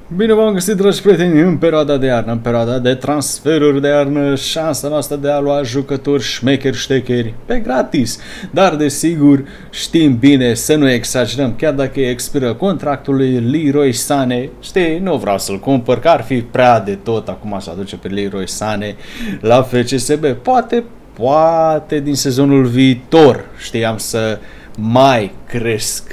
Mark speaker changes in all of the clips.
Speaker 1: Bine v-am găsit, dragi prieteni, în perioada de iarnă, în perioada de transferuri de iarnă, șansa noastră de a lua jucători șmecheri pe gratis. Dar, desigur, știm bine să nu exagerăm, chiar dacă expiră contractul lui Leroy Sané. Știi, nu vreau să-l cumpăr, că ar fi prea de tot acum să aduce pe Leroy Sané la FCSB. Poate din sezonul viitor, știam să mai cresc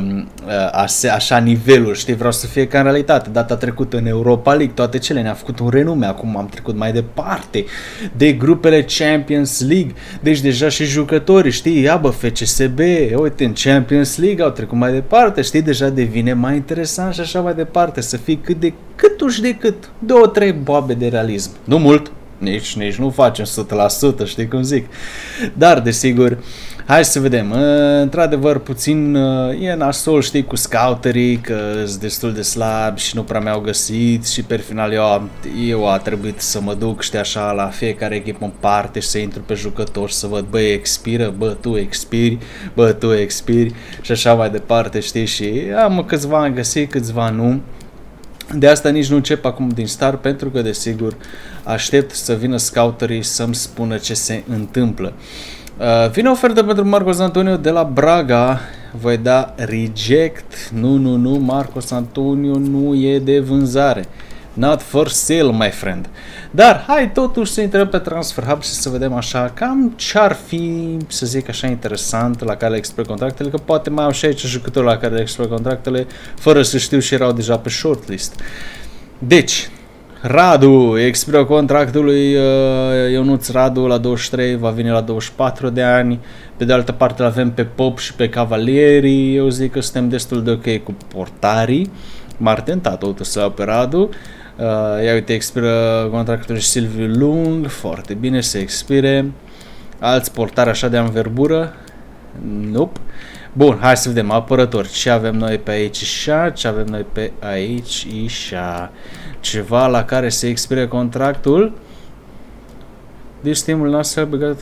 Speaker 1: așa nivelul, știi, vreau să fie ca în realitate. Data trecută în Europa League, toate cele ne-a făcut un renume, acum am trecut mai departe de grupele Champions League, deci deja și jucătorii, știi, ia bă, FCSB, uite, în Champions League au trecut mai departe, știi, deja devine mai interesant și așa mai departe, să fii cât 2-3 boabe de realism, nu mult, nici nu facem 100%, știi cum zic, dar desigur, hai să vedem, într-adevăr puțin e nasol, știi, cu scouterii, că sunt destul de slabi și nu prea mi-au găsit și pe final eu a trebuit să mă duc, știi, așa, la fiecare echipă în parte și să intru pe jucători să văd, bă, expiră, bă, tu expiri și așa mai departe, știi, și câțiva am găsit, câțiva nu. De asta nici nu încep acum din start, pentru că, desigur, aștept să vină scouterii să-mi spună ce se întâmplă. Vine ofertă pentru Marcos Antonio de la Braga, voi da reject, nu, Marcos Antonio nu e de vânzare, not for sale, my friend. Dar hai totuși să intrăm pe Transfer Hub și să vedem așa cam ce-ar fi, să zic așa, interesant la care le expiră contractele, că poate mai au și aici jucători la care le expiră contractele fără să știu și erau deja pe shortlist. Deci, Radu, expiră contractul lui Ionuț Radu la 23, va veni la 24 de ani. Pe de altă parte avem pe Pop și pe Cavalieri. Eu zic că suntem destul de ok cu portarii. M-ar tenta totuși să iau pe Radu. Ia uite, expiră contractul lui Silviu Lung, foarte bine să expire. Alți portari așa de anverbură? Nope. Bun, hai să vedem, apărători. Ce avem noi pe aici așa? Ce avem noi pe aici așa? Ceva la care se expire contractul. Deci stimul nostru băgat.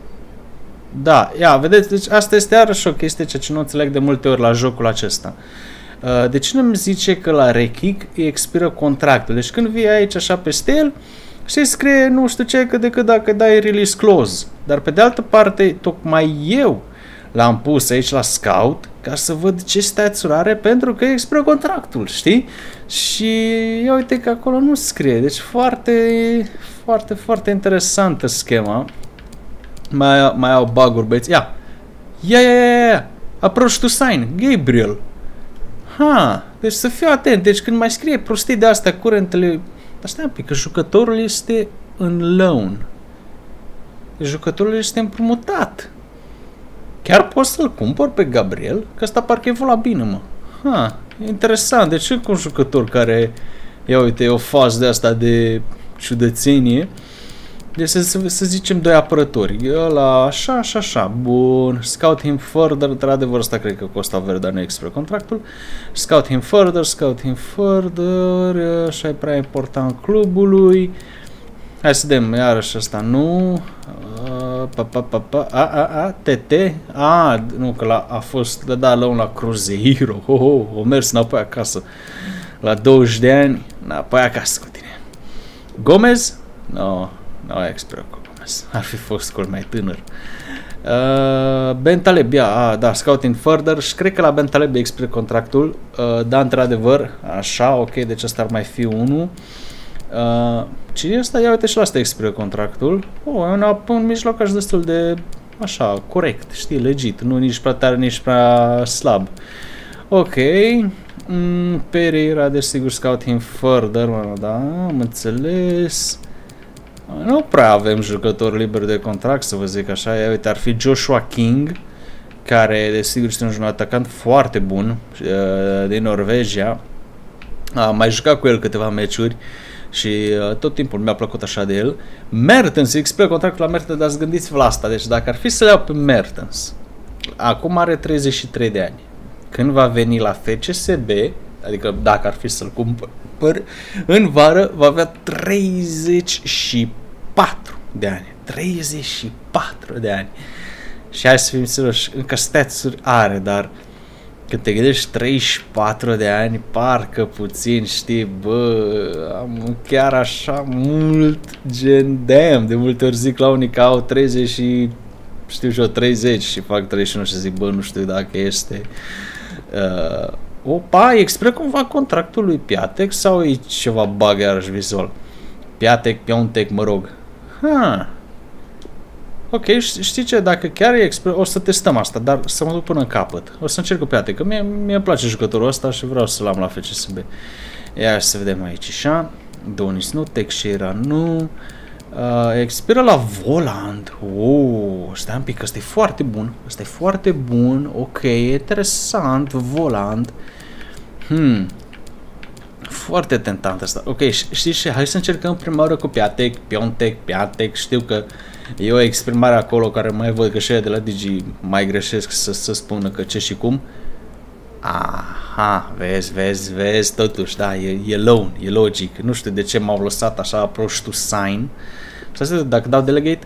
Speaker 1: Da, ia, vedeți, deci asta este iarăși o chestie ce nu înțeleg de multe ori la jocul acesta. De ce nu-mi zice că la Rekick îi expiră contractul? Deci când vii aici așa peste el, se scrie nu știu ce, că decât dacă dai release clause. Dar pe de altă parte, tocmai eu l-am pus aici la scout ca să văd ce stats-uri are, pentru că expiră contractul, știi? Și ia uite că acolo nu scrie. Deci foarte interesantă schema. Mai au bug-uri, băieți. Ia. Approach to sign. Gabriel. Deci să fiu atent. Deci când mai scrie prostii de astea curentele, stai un pic, că jucătorul este în loan. Jucătorul este împrumutat. Chiar pot să-l cumpăr pe Gabriel? Că ăsta parcă e la bine, mă. Interesant. Deci cu un jucător care, ia uite, e o fază de asta de ciudățenie. Deci să zicem doi apărători. Ăla așa. Bun. Scout him further. Într-adevăr, ăsta cred că Costa Verde nu expiră contractul. Scout him further. Așa e prea important clubului. Hai să vedem, iarăși ăsta nu. TT. Nu, că a fost, da, la un la Cruzeiro. O mers înapoi acasă. La 20 de ani, înapoi acasă cu tine. Gomez? Nu expiră cu Gomez. Ar fi fost cel mai tânăr. Bentaleb, da, scouting further. Și cred că la Bentaleb expiră contractul. Da, într-adevăr, așa, ok, deci ăsta ar mai fi unul. Cine ăsta? Ia uite și la asta expiră contractul. E un mijlocaș destul de așa, corect, știi, legit, nu nici prea tare, nici prea slab. Ok. Pereira, deci sigur scout him further, da, am înțeles. Nu prea avem jucători liberi de contract, să vă zic așa. Ia uite, ar fi Joshua King, care desigur este un atacant foarte bun din Norvegia. Am mai jucat cu el câteva meciuri și tot timpul mi-a plăcut așa de el. Mertens, expiră contractul la Mertens, dar gândiți-vă la asta. Deci dacă ar fi să le iau pe Mertens, acum are 33 de ani. Când va veni la FCSB, adică dacă ar fi să-l cumpăr în vară, va avea 34 de ani. 34 de ani. Și hai să fim serioși, încă stats-uri are, dar Când te gândești 34 de ani, parcă puțin, știi, bă, am chiar așa mult, gen, damn, de multe ori zic la unii că au 30 și, știu și eu, 30 și fac 31 și zic, bă, nu știu dacă este. Opa, expiră cumva contractul lui Piatek sau e ceva bug iarăși visual? Piatek, Piontek, mă rog. Ok, știi ce, dacă chiar e o să testăm asta, dar să mă duc până în capăt. O să încerc cu Piatek, că mie îmi place jucătorul ăsta și vreau să-l am la FCSB. Ia să vedem aici, așa. Donis nu, Texeira nu. Expiră la Voland. Stai un pic, ăsta e foarte bun. Ăsta e foarte bun, ok, interesant, Voland. Foarte tentant asta. Ok, știi ce? Hai să încercăm prima oară cu Piatek, Piontek, Piatek. Știu că e o exprimare acolo care mai văd că și de la Digi mai greșesc să spună că ce și cum. Aha, vezi, totuși, da, e logic. Nu știu de ce m-au lăsat așa approach to sign. Să dacă dau delegate.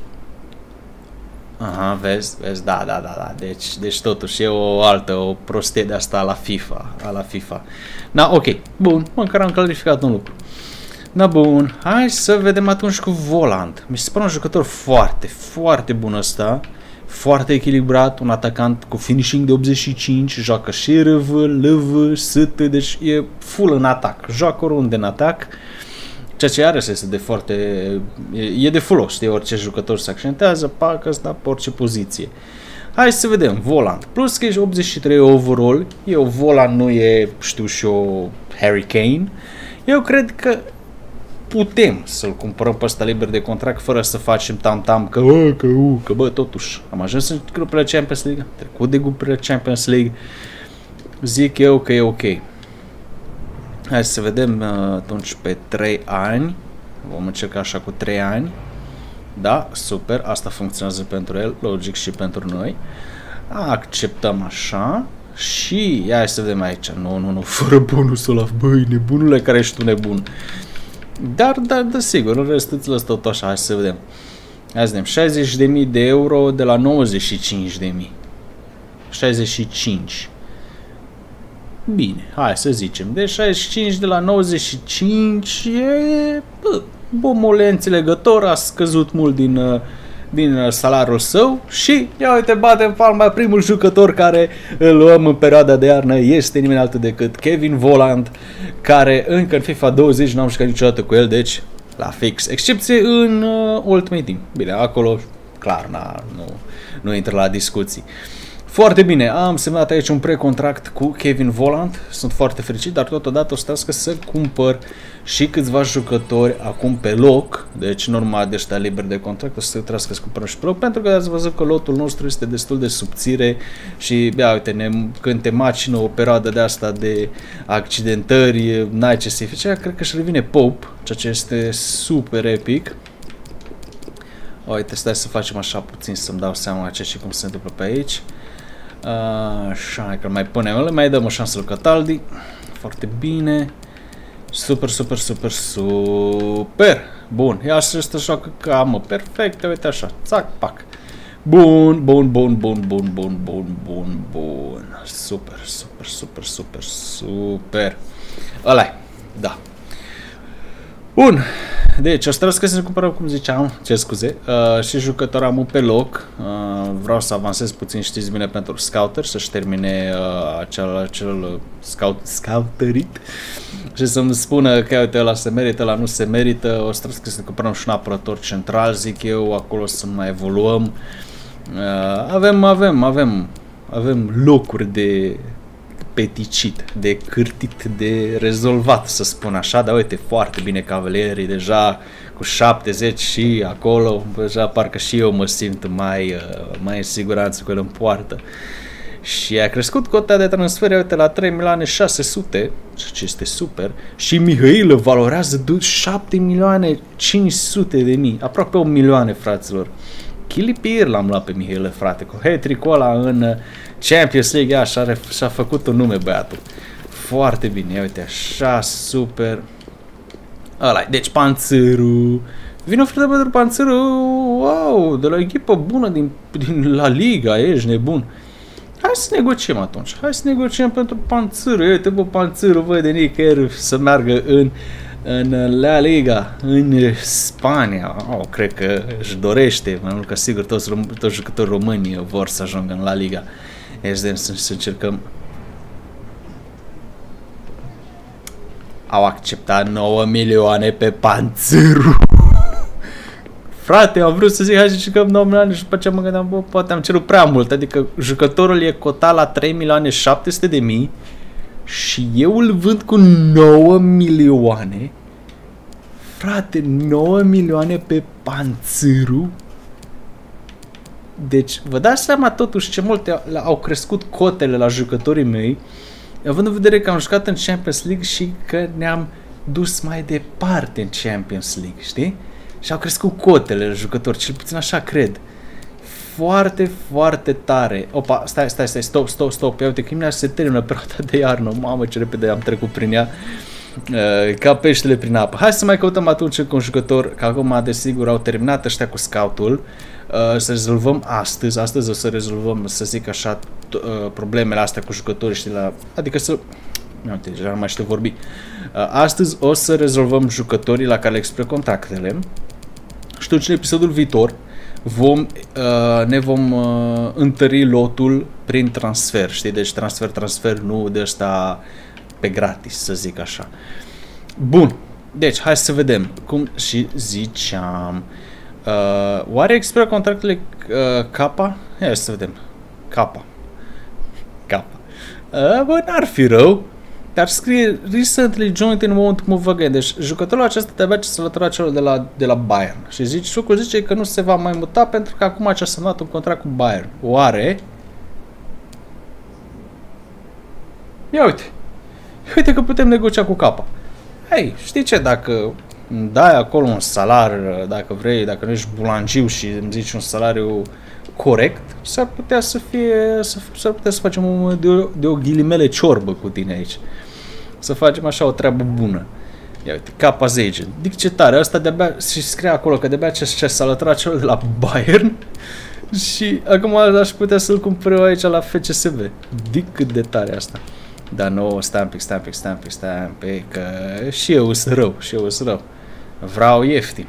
Speaker 1: Aha, vezi, da. Deci totuși e o prostie de asta la FIFA. Da, ok, bun, măcar am clarificat un lucru. Da, bun, hai să vedem atunci cu Voland. Mi se pare un jucător foarte, foarte bun ăsta. Foarte echilibrat, un atacant cu finishing de 85, joacă și RV, LV, ST, deci e full în atac. Joacă oriunde în atac. Ceea ce are este de foarte... E de folos, știi, orice jucător se accentează, pac, ăsta pe orice poziție. Hai să vedem, Voland. Plus că ești 83 overall, Voland nu e, știu și eu, Harry Kane. Eu cred că putem să-l cumpărăm pe ăsta liber de contract fără să facem tam-tam că bă, totuși, am ajuns în grupele Champions League, am trecut de grupele Champions League, zic eu că e ok. Hai să vedem atunci pe 3 ani. Vom încerca așa cu 3 ani. Da, super, asta funcționează pentru el, logic și pentru noi. Acceptăm așa. Și ia să vedem aici. Nu, fără bonusul ăla, băi, nebunule, care ești tu nebun. Dar, sigur, în rest îți lăs tot așa, hai să vedem. Hai să vedem, 60.000 de euro de la 95.000. 65. Bine, hai să zicem, de 65 de la 95 e... Bomule înțelegător, a scăzut mult din salariul său și, ia uite, batem palma, primul jucător care îl luăm în perioada de iarnă este nimeni altul decât Kevin Voland, care încă în FIFA 20 n-am jucat niciodată cu el, deci la fix, excepție în Ultimate Team. Bine, acolo, clar, nu intră la discuții. Foarte bine, am semnat aici un precontract cu Kevin Voland, sunt foarte fericit, dar totodată o să trească să cumpăr și câțiva jucători acum pe loc, deci normal de ăștia liberi de contract, o să trească să cumpărăm și pe loc, pentru că ați văzut că lotul nostru este destul de subțire și, ia uite, când te macină o perioadă de asta de accidentări, n-ai ce să-i face, cred că își revine Pope, ceea ce este super epic. Uite, stai să facem așa puțin să-mi dau seama ce și cum se întâmplă pe aici. Așa, că mai punem, mai dăm o șansă lui Cataldi. Foarte bine. Super. Bun, ia să ăsta joacă camă. Perfect, uite așa. Țac, pac. Bun. Super. Ăla-i, da. Bun. Deci, o să trebuie să ne cumpărăm, cum ziceam, și jucători am pe loc. Vreau să avansez puțin, știți bine, pentru scouter, să-și termine acel scouterit și să-mi spună că, uite, ăla se merită, ăla nu se merită. O să trebuie să ne cumpărăm și un apărător central, zic eu, acolo să mai evoluăm. Avem locuri de peticit, de cârtit, de rezolvat, să spun așa, dar uite, foarte bine cavalierii, deja cu 70 și acolo, deja parcă și eu mă simt mai în siguranță cu el în poartă. Și a crescut cota de transfer, uite, la 3.600.000, ceea ce este super, și Mihailă valorează 7.500.000, aproape 8 milioane, fraților. Chilipir l-am luat pe Mihailă, frate, cu hat-trick-ul ăla în Champions League, și-a făcut un nume băiatul. Foarte bine, ia uite, așa, super. Ăla, deci Panțărul. Vine ofertă pentru Panțărul, wow, de la o echipă bună din La Liga, ești nebun. Hai să negociem atunci. Hai să negociem pentru Panțărul. Uite, bă, Panțărul, văd de nicăieri să meargă în La Liga, în Spania. Cred că își dorește, mai mult ca sigur, toți jucătorii români vor să ajungă în La Liga. Deci să încercăm. Au acceptat 9 milioane pe Panțărul. Frate, am vrut să zic, hai să jucăm 9 milioane și după ce mă gândeam, bă, poate am cerut prea mult. Adică jucătorul e cotat la 3 milioane 700 de mii și eu îl vând cu 9 milioane. Frate, 9 milioane pe Panțărul. Deci, vă dați seama totuși ce multe au crescut cotele la jucătorii mei, având în vedere că am jucat în Champions League și că ne-am dus mai departe în Champions League, știi? Și au crescut cotele la jucători, cel puțin așa cred. Foarte, foarte tare. Opa, stai, stop. Ia uite că imediat se termină perioada de iarnă. Mamă, ce repede am trecut prin ea. Ca peștele prin apă. Hai să mai căutăm atunci încă un jucător, că acum desigur au terminat ăștia cu scoutul. Să rezolvăm astăzi. Astăzi o să rezolvăm, să zic așa, problemele astea cu jucătorii, știi, adică să... Uite, deja nu mai știu vorbi. Astăzi o să rezolvăm jucătorii la care le expiră contractele. Și atunci, în episodul viitor, ne vom întări lotul prin transfer, știi? Deci transfer, nu de ăsta pe gratis, să zic așa. Bun. Deci, hai să vedem. Cum și ziceam. Oare expiră contractele Kappa? Hai să vedem. Kappa. Bă, n-ar fi rău. Dar scrie recently joined in want to move again. Deci jucătorul acesta de-abia ce s-a alăturat celor de la Bayern. Și lucrul zice că nu se va mai muta pentru că acum ce a semnat un contract cu Bayern. Oare? Ia uite că putem negocia cu Kappa. Hei, știi ce, dacă dai acolo un salariu, dacă vrei, dacă nu ești bulangiu și îmi zici un salariu corect, s-ar putea să facem de o ghilimele ciorbă cu tine aici. Să facem așa o treabă bună. Ia uite, Kappa Agent. Dic ce tare, asta de-abia, și scrie acolo că de-abia ce s-a alăturat celor de la Bayern și acum aș putea să-l cumpăr eu aici la FCSB. Dic cât de tare asta. Dar nu, stai un pic, că și eu sunt rău. Vreau ieftin.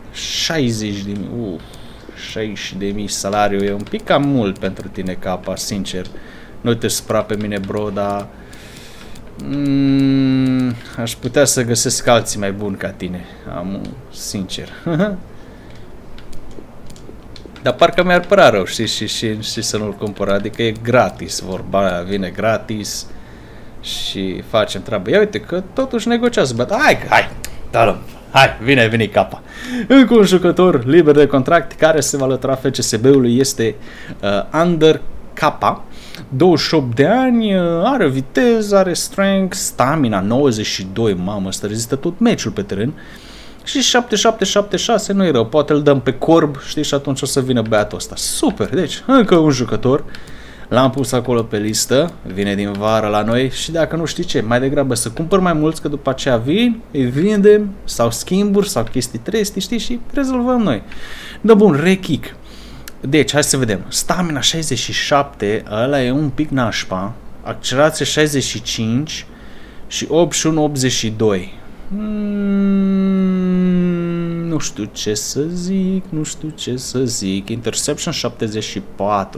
Speaker 1: 60.000 salariu e un pic cam mult pentru tine, Kappa, sincer. Nu te supra pe mine, bro, dar aș putea să găsesc alții mai buni ca tine, sincer. Dar parcă mi-ar părea rău, știi, și să nu-l cumpăr, adică e gratis, vorba aia, vine gratis și facem treabă. Ia uite că totuși negociază, bă, hai, vine Kappa. Încă un jucător liber de contract care se va alătura FCSB-ului este Ander Kappa. 28 de ani, are viteză, are strength, stamina 92, mamă, ăsta rezistă tot meciul pe teren. Și 7776 nu e rău, poate îl dăm pe corb, știi, și atunci o să vină băiatul ăsta. Super, deci încă un jucător. L-am pus acolo pe listă, vine din vară la noi și dacă nu știi ce, mai degrabă să cumpăr mai mulți, că după aceea vin, îi vindem, sau schimburi, sau chestii trestii, știi, și rezolvăm noi. Da, bun, rekick. Deci, hai să vedem. Stamina 67, ăla e un pic nașpa, accelerație 65 și 81-82. Nu știu ce să zic, interception 74.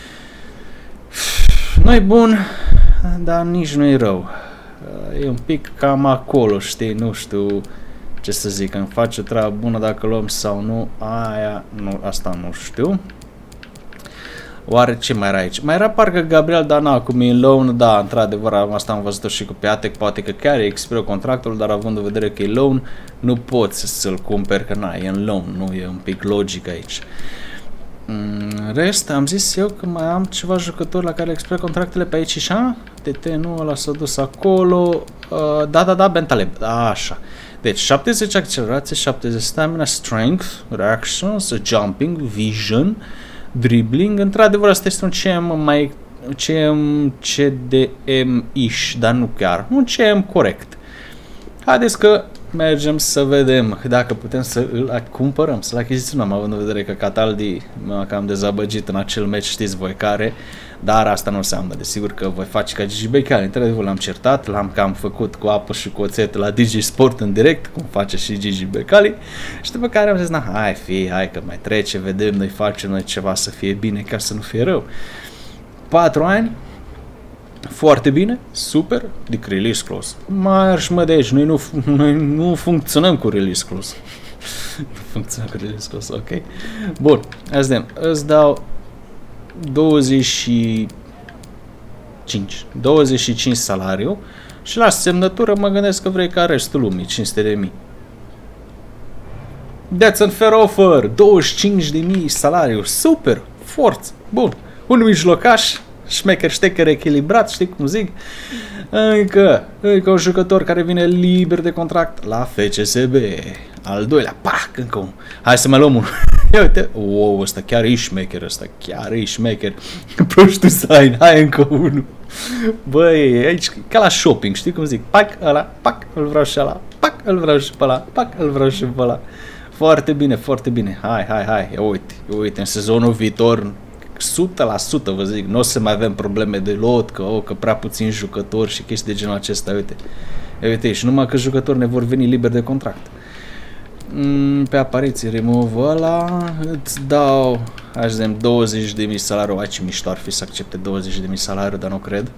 Speaker 1: Nu-i bun, dar nici nu-i rău. E un pic cam acolo, știi, nu știu ce să zic, îmi face treaba bună dacă luăm sau nu, asta nu știu. Oare ce mai era aici? Mai era parcă Gabriel Dana cu min loan, da, într-adevăr, asta am văzut și cu Piatek, poate că chiar expiră contractul, dar având în vedere că e loan, nu poți să-l cumperi, că e în loan, nu e un pic logic aici. În rest, am zis eu că mai am ceva jucători la care expiră contractele pe aici și așa. TT nu, ăla s-a dus acolo. Da, Bentaleb, așa. Deci 70 accelerație, 70 stamina, strength, reactions, jumping, vision, dribbling. Într-adevăr, asta este un CDM-ish, dar nu chiar. Un CM corect. Haideți că mergem să vedem dacă putem să îl cumpărăm, să-l achiziționăm, având în vedere că Cataldi m-a cam dezabăgit în acel meci, știți voi care, dar asta nu înseamnă, desigur că voi face ca Gigi Becali. Într-adevăr l-am certat, l-am cam făcut cu apă și cu oțet la Digi Sport în direct, cum face și Gigi Becali, și după care am zis, hai că mai trece, vedem, noi facem noi ceva să fie bine ca să nu fie rău. 4 ani, foarte bine, super, adică release clause. Marș mă de aici, noi nu funcționăm cu release clause. Nu funcționăm cu release clause, ok. Bun, îți dau 25 salariu și la semnătură mă gândesc că vrei ca restul lumii, 500.000. That's un fair offer, 25.000 salariu, super, forță, bun, un mijlocaș, șmecher echilibrat, știi cum zic? Încă un jucător care vine liber de contract la FCSB. Al doilea, pac, încă unul. Hai să mai luăm unul. Ia uite, wow, ăsta chiar e șmecher, Proștul Sain, hai încă unul. Băi, aici, ca la shopping, știi cum zic? Pac, ăla, pac, îl vreau și ăla, pac, îl vreau și pe ăla, pac, îl vreau și pe ăla. Foarte bine. Hai, ia uite, în sezonul viitor 100% vă zic, nu o să mai avem probleme de lot, că prea puțini jucători și chestii de genul acesta, uite, și numai că jucători ne vor veni liberi de contract. Pe apariție remove ăla, îți dau, aș zicem, 20.000 salariu, ce mișto ar fi să accepte 20.000 salariu, dar nu cred.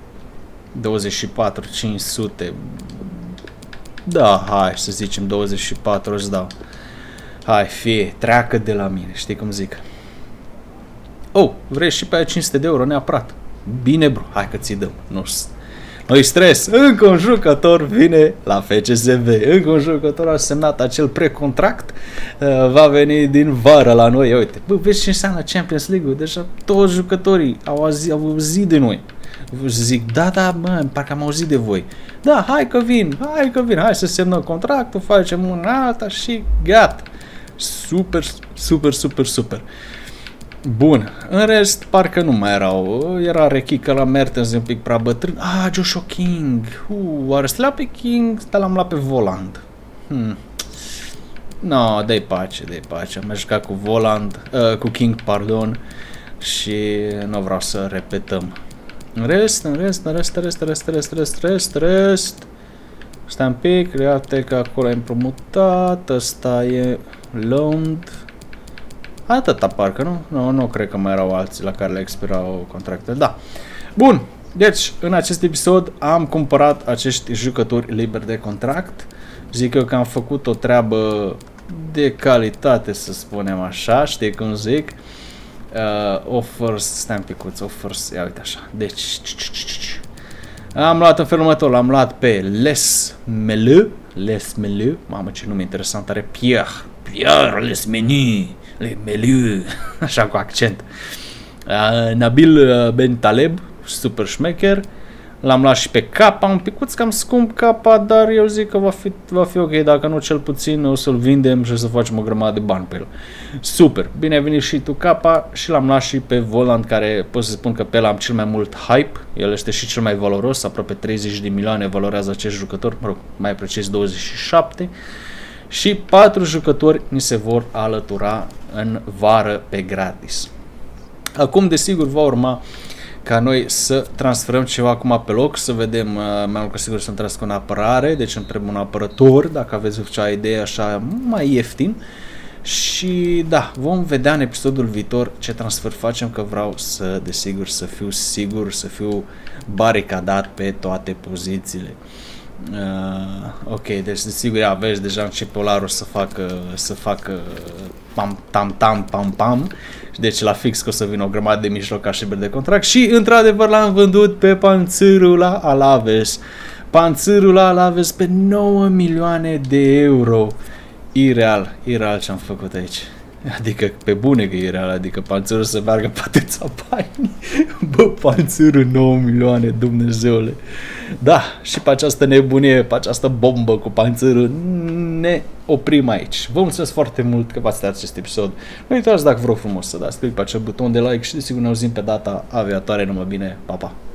Speaker 1: 24.500, da, hai să zicem 24 îți dau. Hai, treacă de la mine, știi cum zic. Oh, vrei și pe aia 500 de euro neapărat. Bine, bro, hai că ți dăm. Nu-i stres. Încă un jucător vine la FCSB. Încă un jucător a semnat acel precontract. Va veni din vară la noi. Uite, vezi ce înseamnă Champions League-ul? Deja toți jucătorii au auzit de noi. Zic, da, parcă am auzit de voi. Da, hai că vin. Hai să semnăm contractul, facem una alta și gata. Super. Bun, în rest parcă nu mai erau. Era Rechica la Mertens un pic prea bătrân. Joshua King. Oare stă pe King? L-am luat pe Voland. No, dă-i pace. Am mai jucat cu Voland, cu King, pardon. Și nu vreau să repetăm. În rest. Stai un pic, iată că acolo e împrumutat. Ăsta e loaned. Atâta parcă, nu? Nu cred că mai erau alții la care le expirau contractele. Da. Bun. Deci, în acest episod am cumpărat acești jucători liberi de contract. Zic eu că am făcut o treabă de calitate, să spunem așa. Știi cum zic? Offers, stai un picuț, offers, ia uite așa. Deci, am luat în felul următor, l-am luat pe Les Melu. Mamă, ce nume interesant are, Pierre Les Melu, așa cu accent. Nabil Ben Taleb, super șmecher. L-am luat și pe Capa, un picuț cam scump Capa, dar eu zic că va fi ok, dacă nu cel puțin o să-l vindem și să facem o grămadă de bani pe el. Super, bine ai venit și tu Capa și l-am luat și pe Voland, care pot să spun că pe el am cel mai mult hype, el este și cel mai valoros, aproape 30 de milioane valorează acest jucător, mai precis 27. Și 4 jucători ni se vor alătura în vară pe gratis. Acum, desigur, va urma ca noi să transferăm ceva acum pe loc, să vedem, mai mult că sigur să-mi trăiesc în apărare, deci îmi trebuie un apărător, dacă aveți cea idee așa mai ieftin. Și da, vom vedea în episodul viitor ce transfer facem, că vreau să, desigur, să fiu sigur, să fiu baricadat pe toate pozițiile. Ok, deci desigur, vezi, deja începe Olaru să facă pam, deci la fix că o să vină o grămadă de mijlocași liberi de contract și într-adevăr l-am vândut pe Panțârul la Alaves pe 9 milioane de euro. Ireal ce am făcut aici. Adică pe bune că e ireal, adică Panțârul să meargă pe atâția bani. Bă, Panțârul 9 milioane, Dumnezeule. Da, și pe această nebunie, pe această bombă cu Panțârul ne oprim aici. Vă mulțumesc foarte mult că v-ați dat acest episod. Nu uitați, dacă vreau frumos, să dați click pe acel buton de like și desigur ne auzim pe data viitoare. Numai bine, pa, pa!